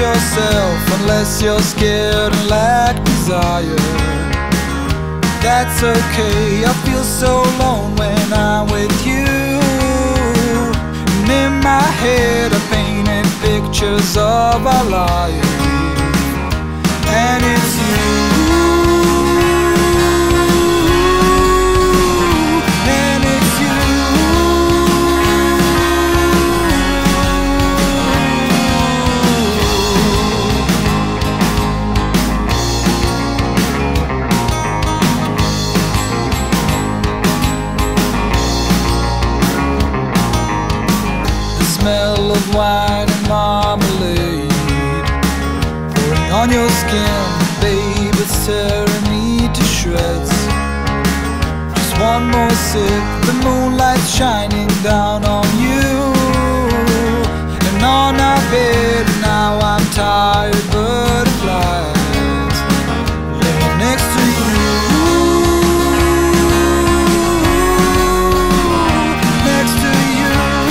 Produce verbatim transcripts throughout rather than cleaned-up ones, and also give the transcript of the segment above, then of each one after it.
yourself unless you're scared and lack desire. That's okay, I feel so alone when I'm with you. And in my head I painted pictures of our life, and it's you. Smell of wine and marmelade pouring on your skin, babe, it's tearing me to shreds. Just one more sip, the moonlight's shining down on you and on our bed. Now I'm tired, butterflies laying next to you, next to you.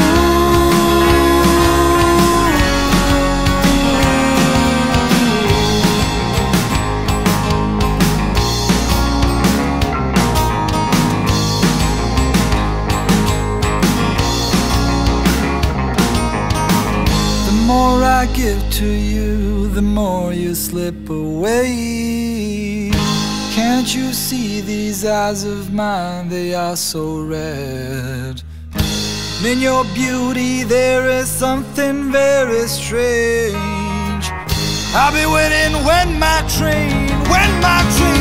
The more I give to you, the more you slip away. Can't you see these eyes of mine? They are so red. And in your beauty there is something very strange. I'll be waiting when my train, when my train